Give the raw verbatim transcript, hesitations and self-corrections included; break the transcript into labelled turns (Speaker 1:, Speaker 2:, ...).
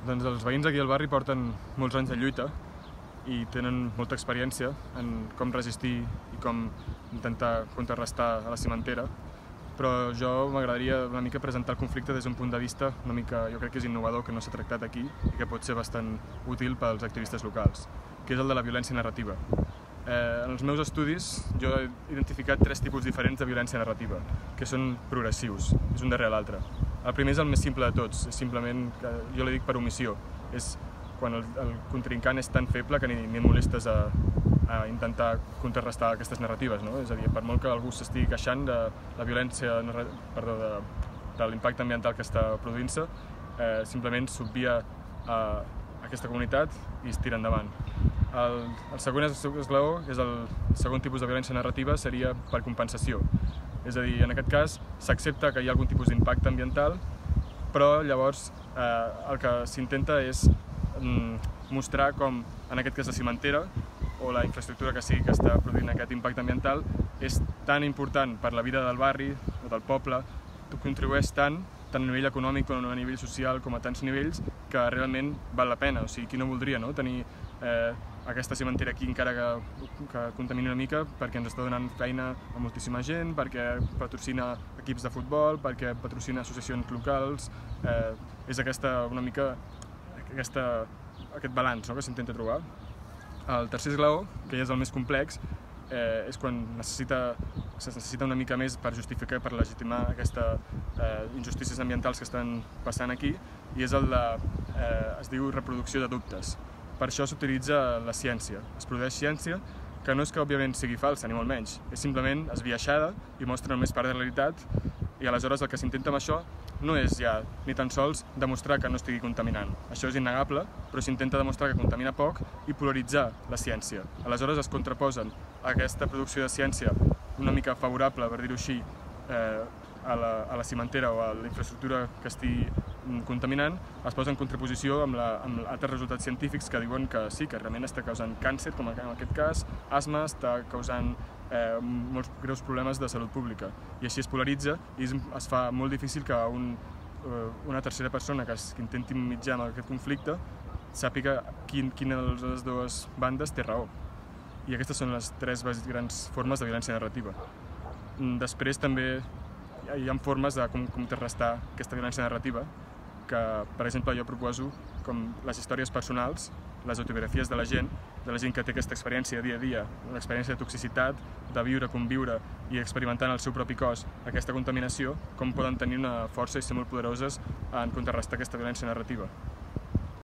Speaker 1: Doncs els veïns aquí al barri porten molts anys de lluita i tenen molta experiència en com resistir i com intentar contrarrestar a la cimentera, però jo m'agradaria una mica presentar el conflicte des d'un punt de vista una mica, jo crec que és innovador, que no s'ha tractat aquí i que pot ser bastant útil pels activistes locals, que és el de la violència narrativa. Eh, en els meus estudis jo he identificat tres tipus diferents de violència narrativa, que són progressius, és un darrere l'altre. El primer és el més simple de tots, és simplement, que jo li dic per omissió, és quan el, el contrincant és tan feble que ni, ni et molestes a, a intentar contrarrestar aquestes narratives, no? És a dir, per molt que algú s'estigui queixant de la violència, perdó, de, de l'impacte ambiental que està produint-se, eh, simplement s'obvia a aquesta comunitat i es tira endavant. El, el segon esglaó, que és el segon tipus de violència narrativa, seria per compensació. És a dir, en aquest cas s'accepta que hi ha algun tipus d'impacte ambiental, però llavors eh, el que s'intenta és mm, mostrar com, en aquest cas la cimentera, o la infraestructura que sigui que està produint aquest impacte ambiental, és tan important per la vida del barri o del poble, contribueix tant, tant a nivell econòmic com a nivell social, com a tants nivells, que realment val la pena. O sigui, qui no voldria, no?, tenir eh, aquesta cimentera aquí encara que, que contamini una mica, perquè ens està donant feina a moltíssima gent, perquè patrocina equips de futbol, perquè patrocina associacions locals. Eh, és aquesta, una mica, aquesta, aquest balanç, no?, que s'intenta trobar. El tercer esglaó, que ja és el més complex, eh, és quan necessita, se necessita una mica més per justificar, per legitimar aquestes eh, injustícies ambientals que estan passant aquí, i és el de, eh, es diu reproducció de dubtes. Per això s'utilitza la ciència. Es produeix ciència que no és que òbviament sigui falsa, ni molt menys. És simplement esbiaixada i mostra només part de la realitat, i aleshores el que s'intenta amb això no és ja ni tan sols demostrar que no estigui contaminant. Això és innegable, però s'intenta demostrar que contamina poc i polaritzar la ciència. Aleshores es contraposen aquesta producció de ciència una mica favorable, per dir-ho així, eh, a, la, a la cimentera o a la infraestructura que estigui contaminant, es posa en contraposició amb, la, amb altres resultats científics que diuen que sí, que realment està causant càncer, com en aquest cas, asma, està causant eh, molts greus problemes de salut pública. I així es polaritza i es, es fa molt difícil que un, eh, una tercera persona que, es, que intenti mitjar amb aquest conflicte sàpiga quin, quina de les dues bandes té raó. I aquestes són les tres grans formes de violència narrativa. Després també hi ha formes de com contrarrestar aquesta violència narrativa, que, per exemple, jo proposo com les històries personals, les autobiografies de la gent, de la gent que té aquesta experiència dia a dia, una experiència de toxicitat, de viure, conviure i experimentar en el seu propi cos aquesta contaminació, com poden tenir una força i ser molt poderoses en contrarrestar aquesta violència narrativa.